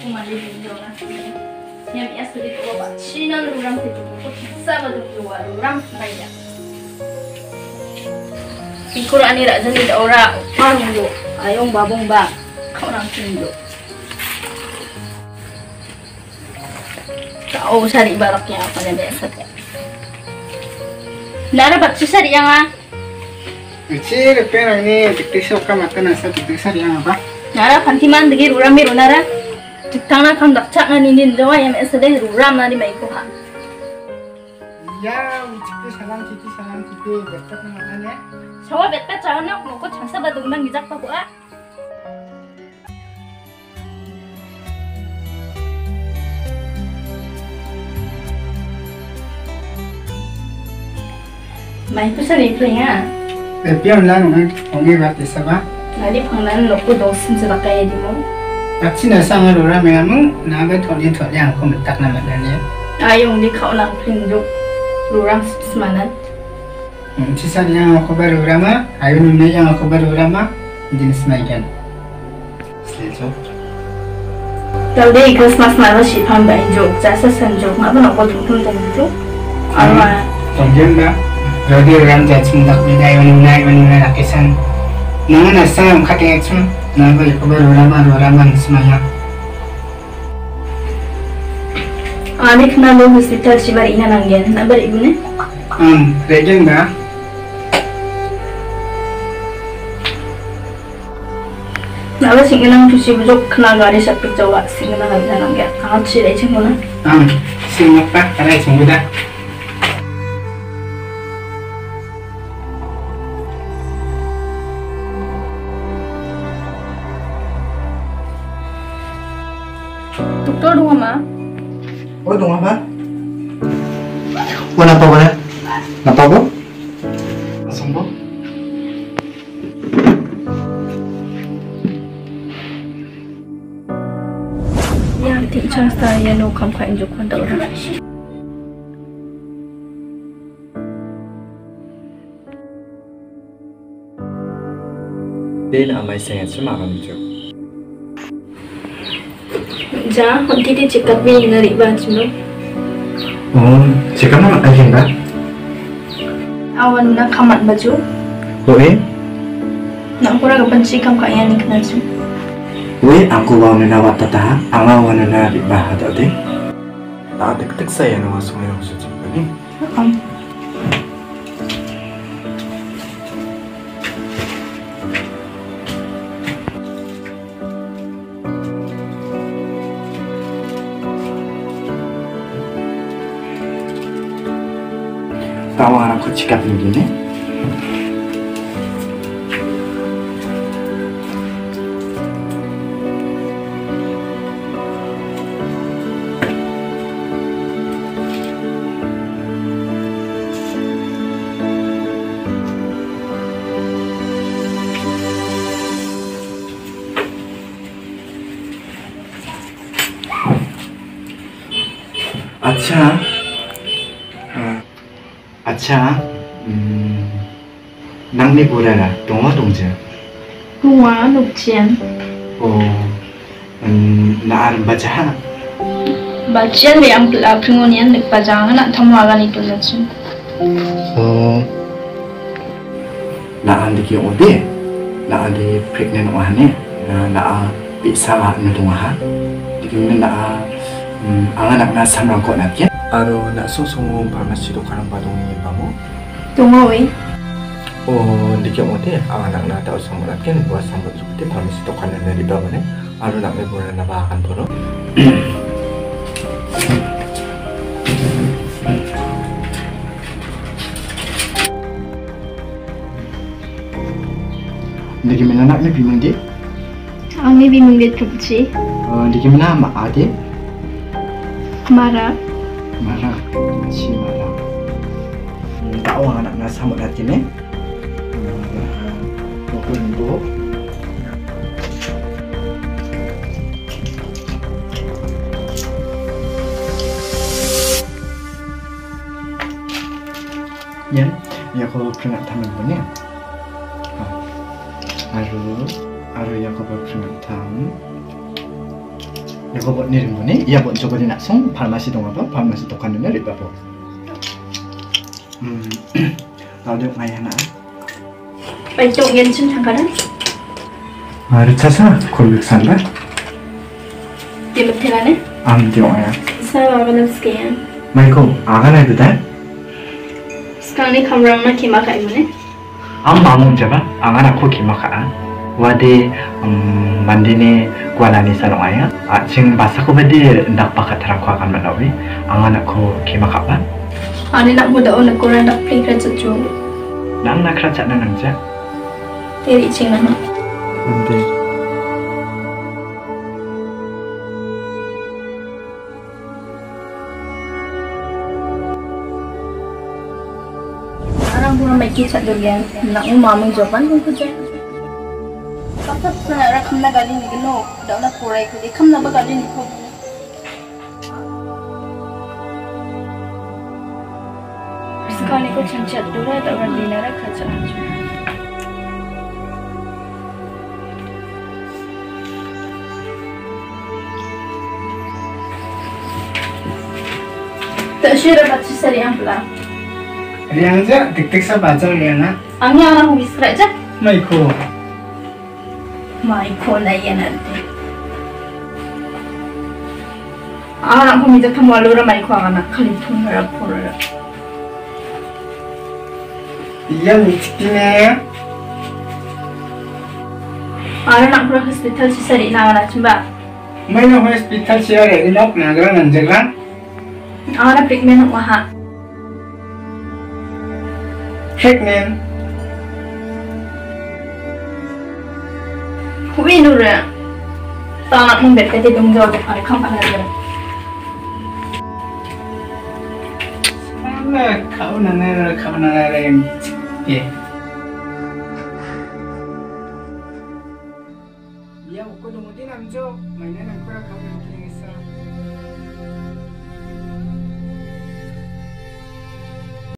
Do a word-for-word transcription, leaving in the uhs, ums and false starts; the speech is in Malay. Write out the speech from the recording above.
mandi dulu lah. Yang biasa itu apa? Cina orang itu kok sama tuh keluar orang banyak. Ikut ani raja ni orang malu, ayong babong bang, kau orang tunjuk. Tahu cari baraknya apa yang biasa ya. Nara bakso cari yang ah? Ciri perang ni tiktik suka makan nasi tiktik cari yang apa? Nara pantiman degi ruram biru nara. Tanah kan dakcak ngani ni doa yang biasa deh ruram nari mai ko ha. Ya, tiktik salam tiktik salam tiktik betul makan ya. Sawa betul jangan nak mau kau chansa badung bang gijak pa ko ah. Mai tu sari punya. Pion lang ang ongi bati saba. Nari panglan lokku dosin sebab kaya di mo. Aksi nasa ngalura mengamu naga tholi tholi ang ko mentak na madani. Ayong di kau lang pinjuk ruram semanan. Cisa yang aku baru rama, ayun ni yang aku baru rama, jenis mainan. Selesai. Kalau dia Christmas malam si pam banjok, jasa sanjok, apa nak kau jumpa jumpa? Alma. Tongjem ba? Jadi orang jadi mundak beda ayun ni ayun ni lakisan. Nangan asam kaki eksun, naga aku baru rama rama semaya. Anik nalo hospital si bari ina nanggen, nak bari ibu ni? Um, regen ba? Nala singinang tusi bujok kena gari sapik jawa singinang gari nang ya. Angat si rai cenguna. Um, singap pa, rai cenguna. Doktor dong ma? Oh dong apa? Oh napa ba? Napa ba? Sembuh? Yang tinggal saya no kampanye juga pada orang. Dia nak amai saya cuma kami tu. Jah, nanti dia cakap ni nari baju. Oh, cakap mana aja enggak? Awan nak kamat baju. Oh eh? Nak kurang kepenci kam kaya ni kena tu. Weh, aku bawa nena wat tata, angau wana nena ribah atau deh? Tak ada ketik saya nama semua yang suci ni. Am. Tahu aku cakap begini. Acha, uh, acha, um, nang ni boleh lah, dong apa dong je? Dua lục千. Oh, um, nak baca? Baca ni yang pelak pengunian nak baca, nak tamu Agannanichi tu. Oh, nak andi kau ode, nak andi pregnant orang ni, nak bisa nudung orang, jadi nak anak nak sama kau nak ya? Aro nak sungsung farmasi tu karang badung ni bamu. Tunggu wei. Oh, dikit mode anak nak tahu sama nak kan buat sambut seperti farmasi tu karang dari bawah ni. Aro nak berbulan nak bahkan poro. Dikit mana nak ni bimbing dia? Ang ni bimbing dia cuci. Oh, dikit mana mak ade? Marah. Marah, si marah. Tahu anak nak sambut hati ni? Pukul dua. Ya, ya kalau pernah tamu punya. Aru, aru ya kalau pernah tamu. 이거 buat ni ringuni, ia buat coba ni nak song, farmasi dong apa, farmasi tokan ni riba po. Hmm, tao được mày hả? Bây chỗ yên chân thằng cái đó. À, được sao? Khôi được sẵn đấy. Tìm được thế là đấy. Am tiểu à? Sao mà vẫn làm scan? Mày cô, à cái này được đấy? Sekarang ni kamera mana kima kat mana? Am mamung jaba, à cái này cô kìm khá. Wadi mandi ni kuala ni salong ayah. Ah, cing bahasa ko badi ndak pakat terang ko akan menawi. Ang anak ko kima kapan? Ani nak muda on nak korang dak play kerja tu. Nang nak kerja na nang je. Teri cing mana? Nanti. Orang pun ramai kisah durian. Nak umam menjawab pun kerja. Kapag sa rakam na galing ni gano, daw na puray ko di kam na ba galing ni ko. Sekarang ni ko canchat dura daw na dinara kaca. Tak sure baca sari yang pula. Riang je, tik-tik sa baca riang ah. Ang yang orang huis kerja. Mai ko. Mai ko na yan nanti. Anak ko minta kamu alura mai ko anak kalipun rap pun rap. Iya mitikine. Anak ko hospital si sari na anak cumba. Mai na hospital siya re inap na gran nanjagran. Anak pregnant wah. Pregnant. Hui nura. Tanak mong bet kati dong jawab ada kampan ada. Ala kau nana kau nana rem. Ye. Ya, aku dong mesti namjo. Mainan aku kau